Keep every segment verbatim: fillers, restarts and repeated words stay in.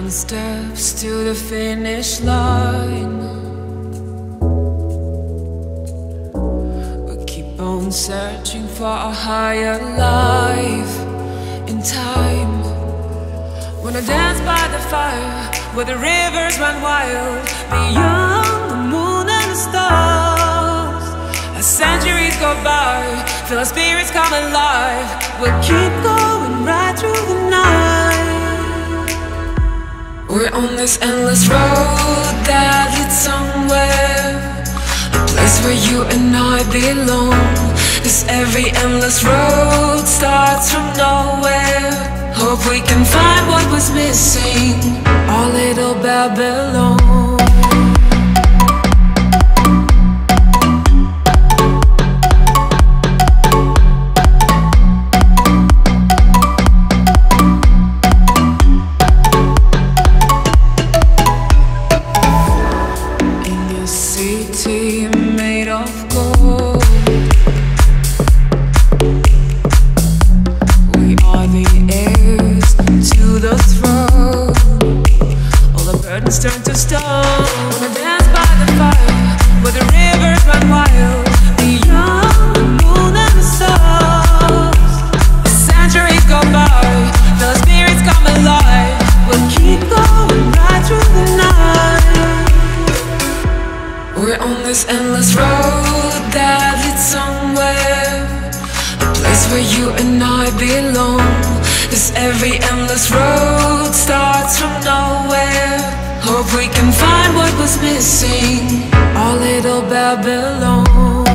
counting steps to the finish line. We keep on searching for a higher life in time. When I dance by the fire, where the rivers run wild, beyond the moon and the stars. As centuries go by, feel our spirits come alive. We'll keep going right through the night. We're on this endless road that leads somewhere, a place where you and I belong. Cause every endless road starts from nowhere. Hope we can find what was missing, our little Babylon. City made of gold, we are the heirs to the throne. All the burdens turn to stone. Wanna dance by the fire, where the rivers run wild, beyond the moon and the stars. As centuries go by, the spirits come alive. We'll keep going right through the night. We're on this endless road that leads somewhere, a place where you and I belong. Cause every endless road starts from nowhere. Hope we can find what was missing, our little Babylon.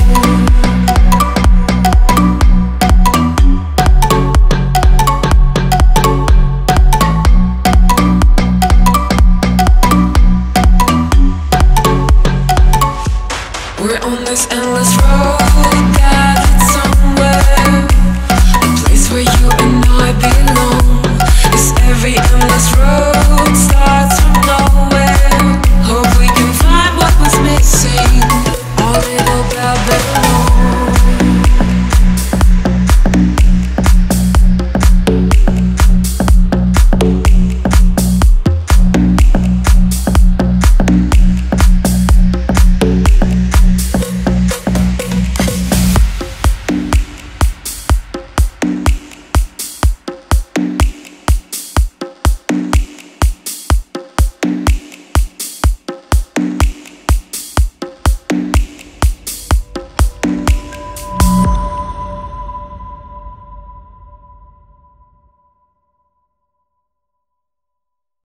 We're on this endless road that leads somewhere, a place where you and I belong. Cause every endless road starts